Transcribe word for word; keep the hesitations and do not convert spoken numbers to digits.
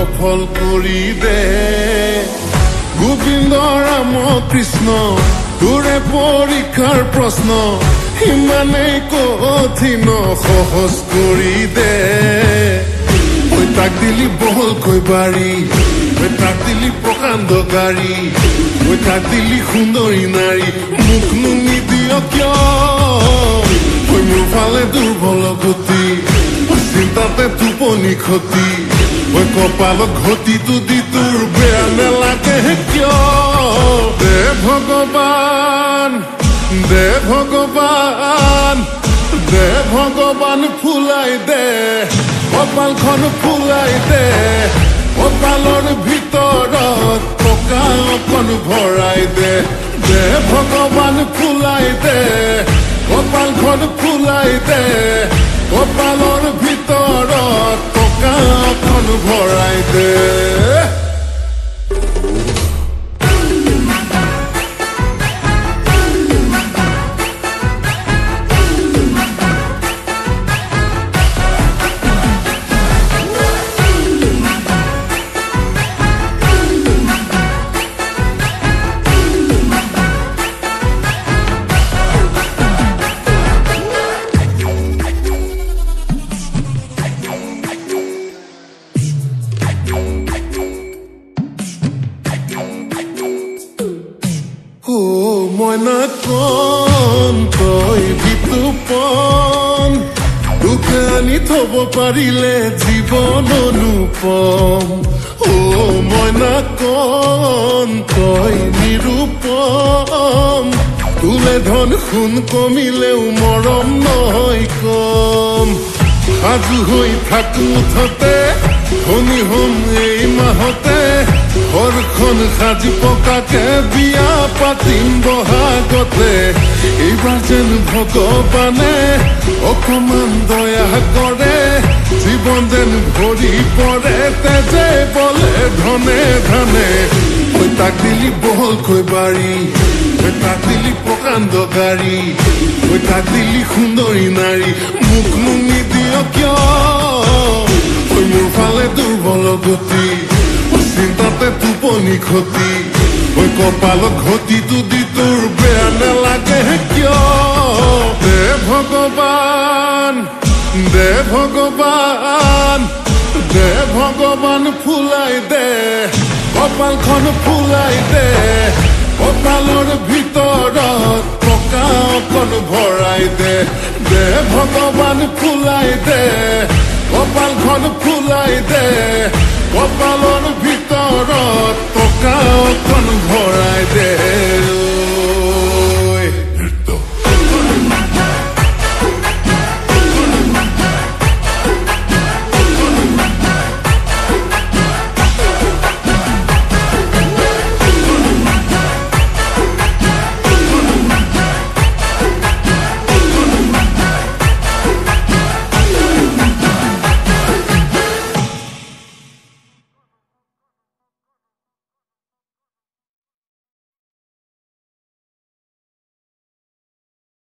সফল কৰি দে গোবিন্দ ৰাম কৃষ্ণ তোৰে পৰীক্ষাৰ প্ৰশ্ন ইমানেই কঠিন সহজ কৰি দে ঐ তাক দিলি বহলকৈ বাৰী ঐ তাক দিলি প্ৰকাণ্ড গাড়ী ঐ তাক দিলি সুন্দৰী নাৰী মোকনো নিদিয় কিয় ঐ মোৰ ফালে দুৰ্বল গতি চিন্তাতে টোপনি ক্ষতি ঐ কপালত ঘটিটো দি তোৰ বেয়া নেলাগে কিয় দে ভগৱান দে ভগৱান দে ভগৱান ফুলাই দে কপালখন ফুলাই দে কপালৰ ভিতৰত টকা অকণ ভৰাই দে দে ভগৱান ফুলাই দে কপালখন ফুলাই দে কপালৰ ভিতৰত টকা অকণ ভৰাই দে মইনা কণ তই বিতুপন তোকে আনি থব পাৰিলে জীৱন অনুপম অ মইনা কণ তই নিৰূপম তোলে ধন সোণ কমিলেও মৰম নহয় কম সাজু হৈ থাকো মুঠতে ধনী হম এই মাহতে ঘৰখন সাজি পকাকে বিয়া পাতিম বহাগতে এইবাৰ যেন ভগৱানে অকমান দয়া কৰে জীৱন যেন ভৰি পৰে তেজে বলে ধনে ধনে ঐ তাক দিলি বহলকৈ বাৰী ঐ তাক দিলি প্ৰকাণ্ড গাড়ী ঐ তাক দিলি সুন্দৰী নাৰী মোকনো নিদিয় কিয় ঐ মোৰ ফালে দুৰ্বল গতি চিন্তাতে টোপনি ক্ষতি ঐ কপালত ঘটিটো দি তোৰ বেয়া নেলাগে কিয় দে ভগৱান দে ভগৱান দে ভগৱান ফুলাই দে কপালখন ফুলাই দে কপালৰ ভিতৰত টকা অকণ ভৰাই দে দে ভগৱান ফুলাই দে কপালখন ফুলাই দে কপালৰ